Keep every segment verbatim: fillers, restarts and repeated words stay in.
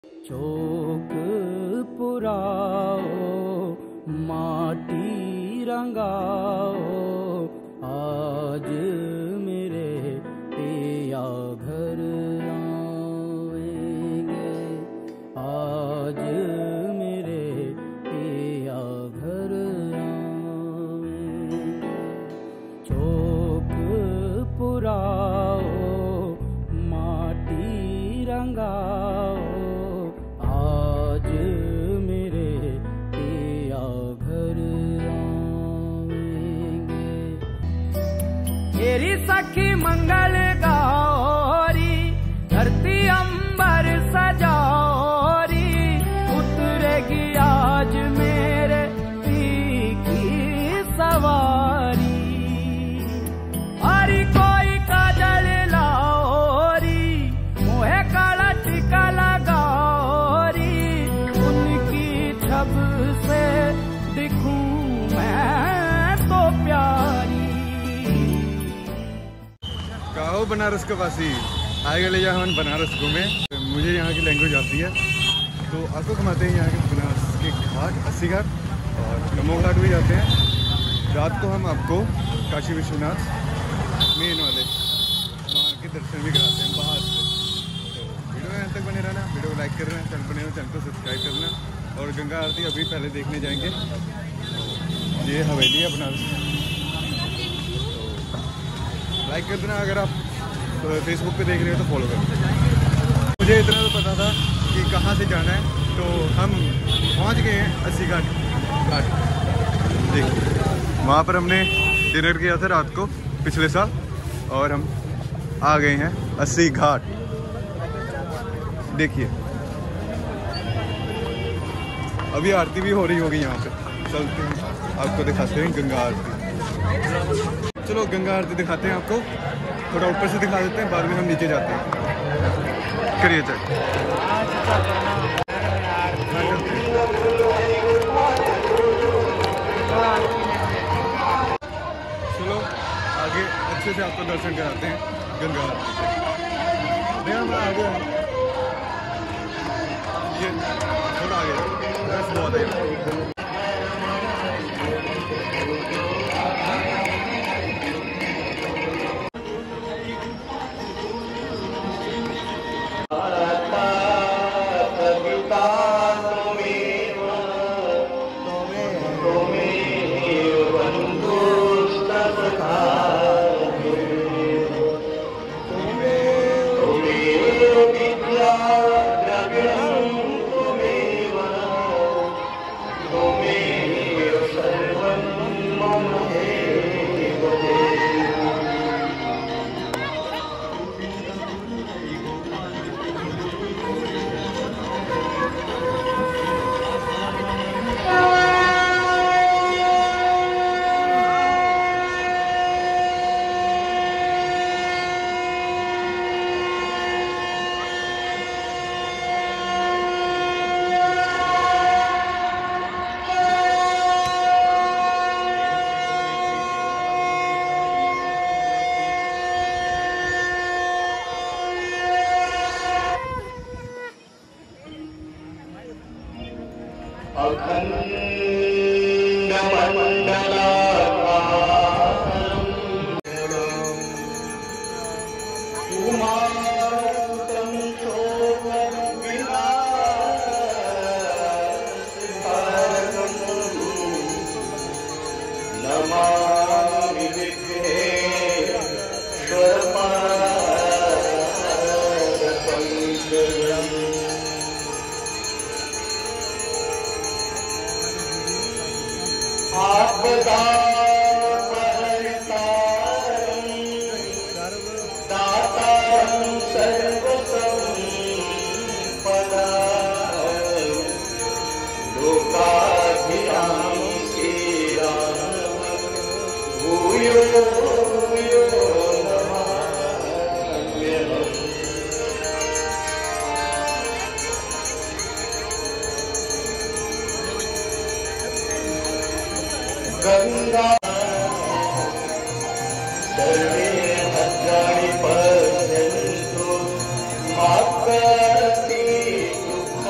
चौक पुराओ माटी रंगाओ आज मेरे पिया घर आएंगे, आज मेरे पिया घर आएंगे। चौक पुराओ माटी रंगाओ आज मेरे पिया घर आएंगे। तेरी सखी मंगल गौरी धरती अंबर सजौरी उतरेगी आज मेरे पी की सवारी। हरी कोई काजल लाओरी मोहे काला टीका लगाओरी उनकी छब से दिखूं मैं तो प्यारी। कहो बनारस का वासी आएगा ले जाओ हम बनारस घूमे। मुझे यहाँ की लैंग्वेज आती है तो आपको घुमाते हैं यहाँ के बनारस के घाट अस्सी घाट और नमो घाट भी जाते हैं। रात को हम आपको काशी विश्वनाथ मेन वाले वहाँ के दर्शन भी कराते हैं बाहर से। तो वीडियो में अंत तक बने रहना, वीडियो को लाइक करना, चैनल बने हो चैनल को सब्सक्राइब करना। और गंगा आरती अभी पहले देखने जाएंगे। ये हवेली है बनारस में, लाइक कर देना। अगर आप फेसबुक पे देख रहे हो तो फॉलो कर देना। मुझे इतना तो पता था कि कहाँ से जाना है तो हम पहुँच गए हैं अस्सी घाट घाट। देखिए वहाँ पर हमने डिनर किया था रात को पिछले साल और हम आ गए हैं अस्सी घाट। देखिए अभी आरती भी हो रही होगी यहाँ पे। चलते हैं आपको दिखाते हैं गंगा आरती। चलो गंगा आरती दिखाते हैं आपको, थोड़ा ऊपर से दिखा देते हैं, बाद में हम नीचे जाते हैं। करिए चल। चलो आगे अच्छे से आपको दर्शन कराते हैं गंगा आरती। हम आगे ये थोड़ा आगे बस बहुत है। गंगा सर्वे भद्राणि पश्यन्तु मा कश्चित्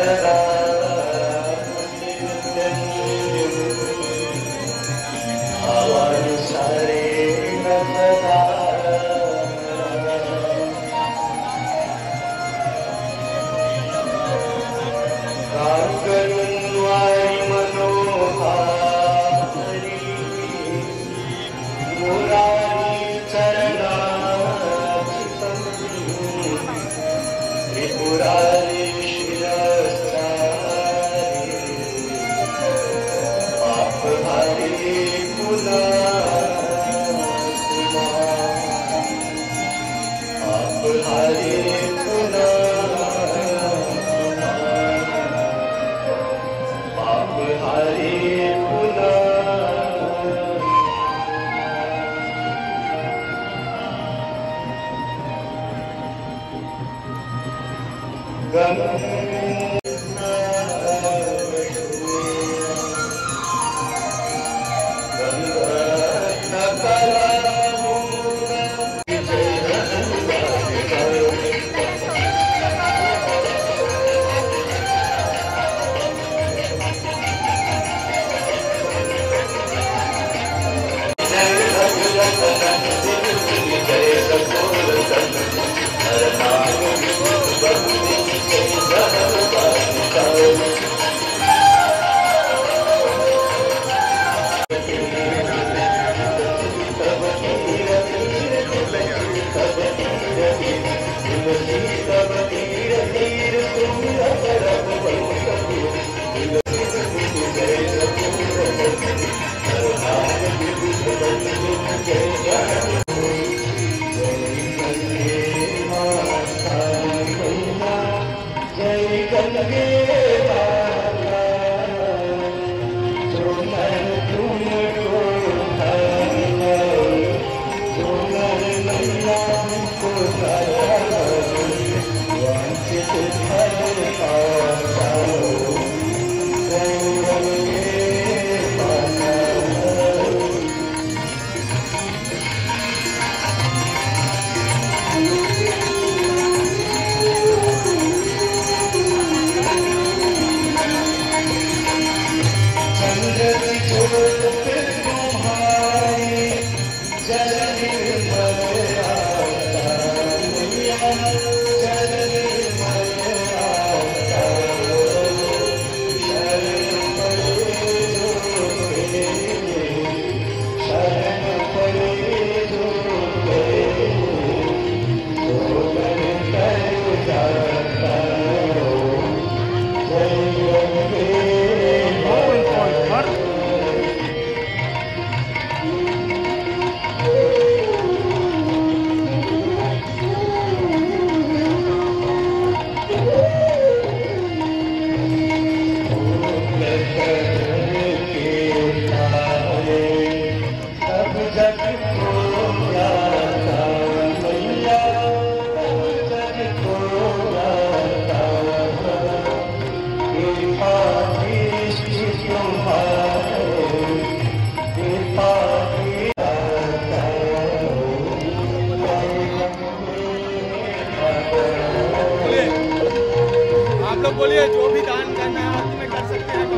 बोलिए जो भी दान करना है आरती में कर सकते हैं।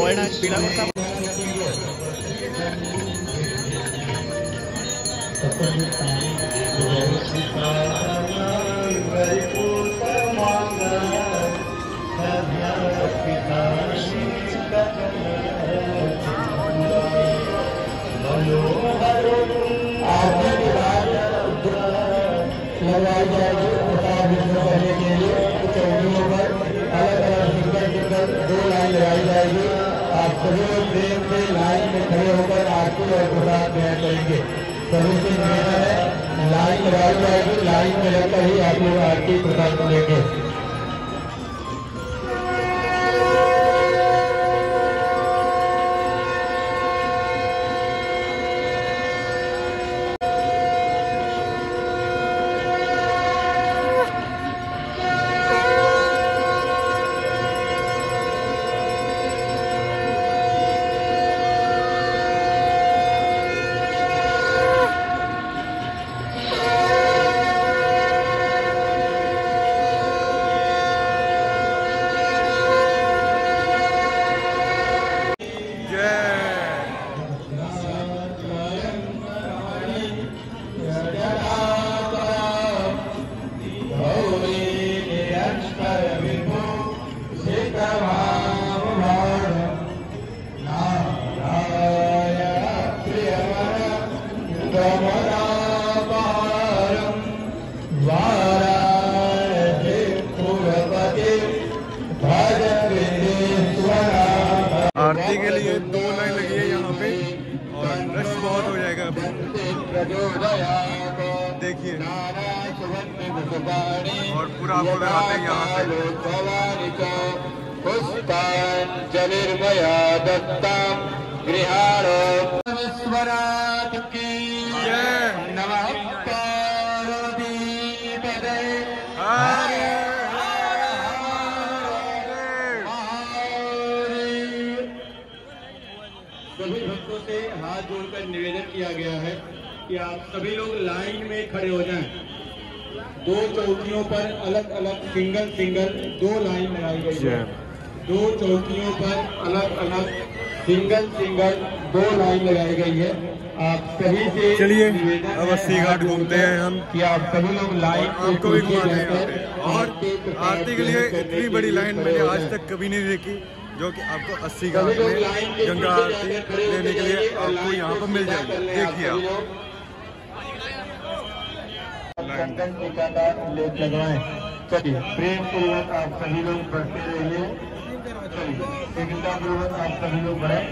वर्ण पीला कुर्ता। लगाई जाएगी प्रसाद वितरण करने के लिए चौकियों पर अलग अलग सिंगल सिंगल दो लाइन लगाई जाएगी। आप सभी लोग प्रेम से लाइन में खड़े होकर आरती और प्रसाद ग्रहण करेंगे। सभी से निवेदन है, लाइन लगाई जाएगी, लाइन में लगकर ही आप लोग आरती प्रसाद लेंगे। आरती के लिए दो लाइन लगी है यहाँ पे और रश बहुत हो जाएगा अभी। देखिए और पूरा आपको लगाते हैं यहाँ से। पुष्पांजलिर्मया दत्तम गृहाणो स्वराट की नमः पार्वती पदे। सभी भक्तों से हाथ जोड़कर निवेदन किया गया है कि आप सभी लोग लाइन में खड़े हो जाएं। दो चौकियों पर अलग अलग सिंगल सिंगल दो लाइन लगाई गई है। दो चौकियों पर अलग अलग सिंगल सिंगल दो लाइन लगाई गई है। आप सभी से चलिए अब अस्सी घाट घूमते हैं हम कि आप सभी लोग लाइन आपको भी घुमाते हैं। और आरती के लिए इतनी बड़ी लाइन मैंने आज तक कभी नहीं देखी, जो कि आपको अस्सी घाट में गंगा आरती लेने के लिए आपको यहाँ पर मिल जाएगी। देखिए आप कंकन टीका का लेप लगवाएं। चलिए प्रेम पूर्वक आप सभी लोग बढ़ते रहिए। चलिए एकता पूर्वक आप सभी लोग बढ़े।